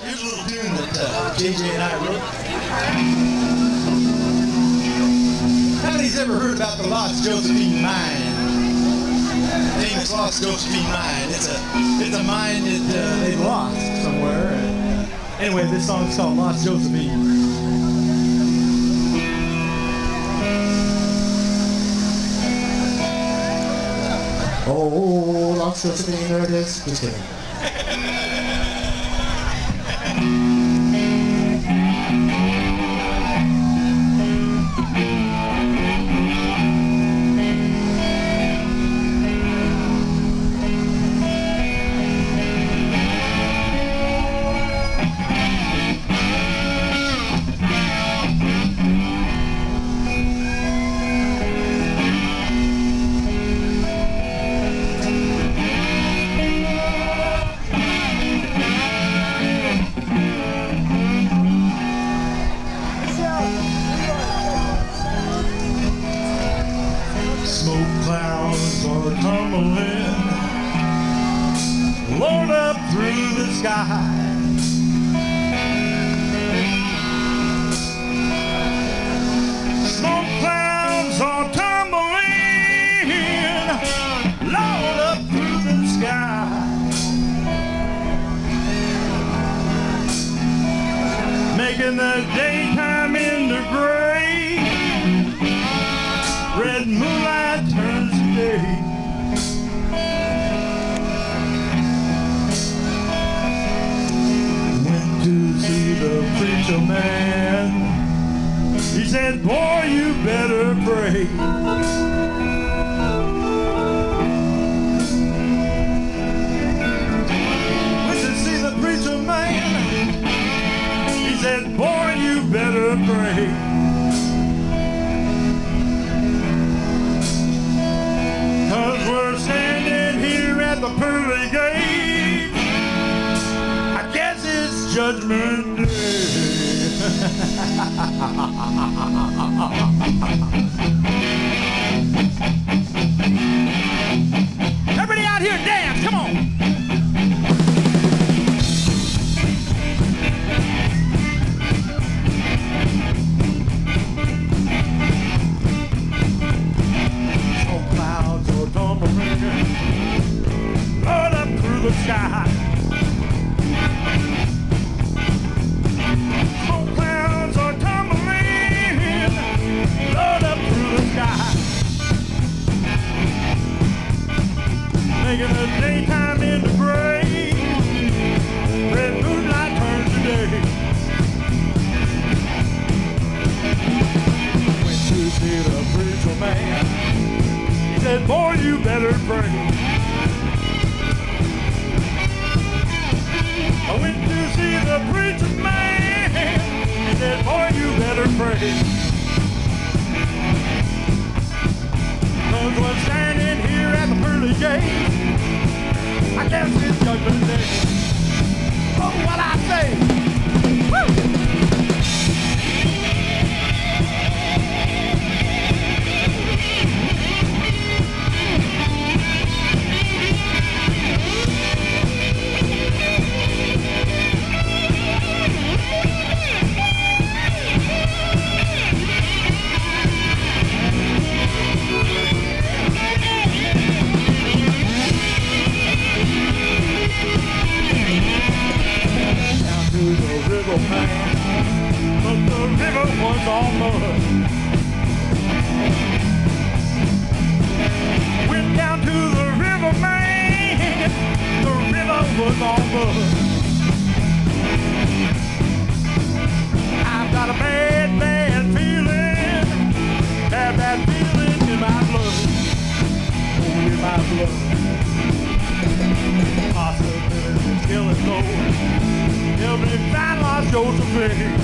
Here's a little tune that JJ and I wrote. How many's ever heard about the lost Josephine mine? Famous lost Josephine mine. It's a mine that they lost somewhere. Anyway, this song's called Lost Josephine. Oh, lost Josephine, there it is. Just kidding. Smoke clouds are tumbling, blown up through the sky. Smoke clouds are tumbling, blown up through the sky. Making the daytime into gray. Red moonlight turns to day. Went to see the preacher man. He said, boy, you better pray. Went to see the preacher man. He said, boy, you better pray. We're standing here at the pearly gate. I guess it's Judgment Day. Everybody out here dance, come on. Blood up through the sky. Smoke clouds are tumbling, blood up through the sky. Making the daytime into gray. Red moonlight turns to day. Went to see the preacher man. He said, boy, you better pray. I went to see the preacher man. He said, boy, you better pray. 'Cause we're standing here at the pearly gate. I guess it's Judgment Day. Oh, what I say. Woo! But the river was all mud. Went down to the river, man. The river was all mud. I've got a bad, bad feeling. Bad feeling in my blood. Oh, in my blood. Possibility is killing low. Help me find lost Josephine.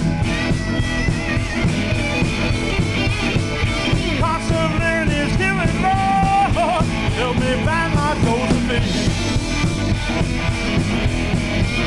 Possibility is killing Lord. Help me find lost Josephine.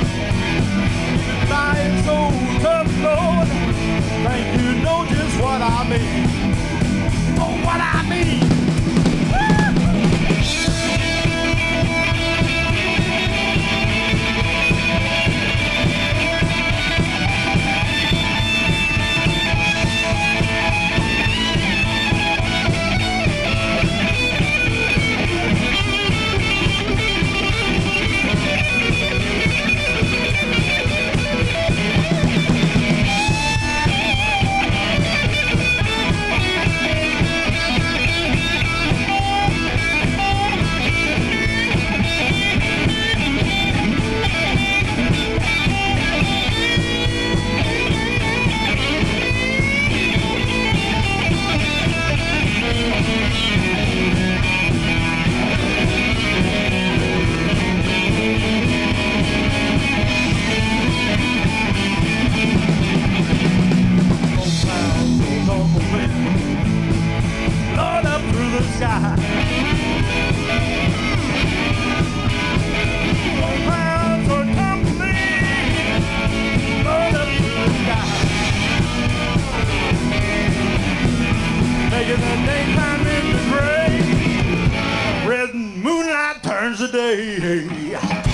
day.